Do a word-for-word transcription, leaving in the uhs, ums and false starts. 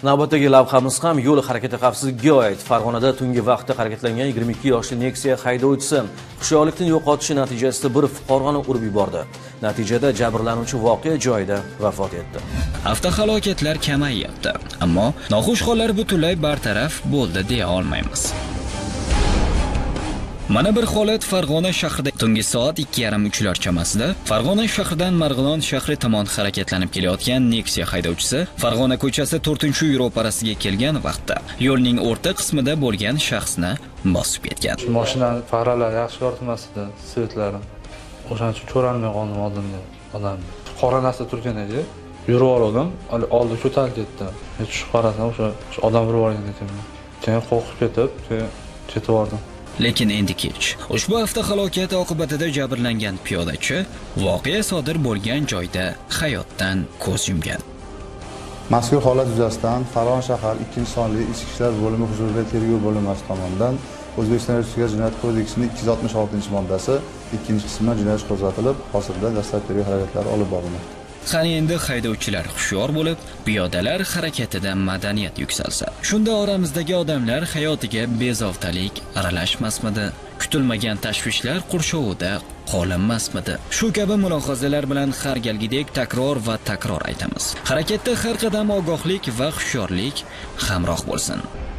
Navbatdagi lavhamiz ham yo'l harakati xavfsizligiga oid. Farg'onada tungi vaqtda harakatlangan yigirma ikki yoshli Nexia haydovchisi hushyorlikni yo'qotishi natijasida bir fuqaroni urib yubordi. Natijada jabrlanuvchi voqea joyida vafot etdi. Avtohalokatlar kamayyapti, ammo noxush hollar butunlay bartaraf bo'ldi deya olmaymiz. Mana bir holat Farg'ona shahrida tungi soat ikki yarim uchlar chamasida Farg'ona shahridan Marg'ilon shahri tomon harakatlanib kelayotgan Nexia haydovchisi Farg'ona ko'chasi to'rtinchi ro'parasiga kelgan vaqtda yo'lning o'rta qismida bo'lgan shaxsni bosib ketgan. Mashinaning faralari yaxshi yoritmasdi, svetlari. O'shaning uchun ko'rolmay qoldim oldimda odam. Qora narsa turgan edi. Yurib oldim, oldi ko'tarib ketdi. Hech qarasam o'sha odam urib olgan ekan. Keyin qo'rqib ketib, keyin ketib bordim. Lekin endi kech. Ushbu avtohalokat oqibatida jabrlangan piyodachi voqea sodir bo'lgan joyda hayotdan ko'z yumgan. Mazkur holat yuzasidan Farg'ona shahar ikkinchi sonli ichki ishlar bo'limi huzuridagi tergov bo'linmasi tomonidan O'zbekiston Respublikasi Jinoyat kodeksining ikki yuz oltmish oltinchi moddasi ikkinchi qismidan jinoyat qo'zg'atilib, hozirda dastlabki tergov harakatlari olib borilmoqda. Qani endi haydovchilar hushyor bo'lib, piyodalar harakatida madaniyat yuksalsa. Shunda oramizdagi odamlar hayotiga bezovtalik aralashmasmidi? Kutilmagan tashvishlar qurshovida qolinmasmidi? Shu kabi mulohazalar bilan har galgidek takror va takror aytamiz. Harakatda har qadam ogohlik va hushyorlik hamroh bo'lsin.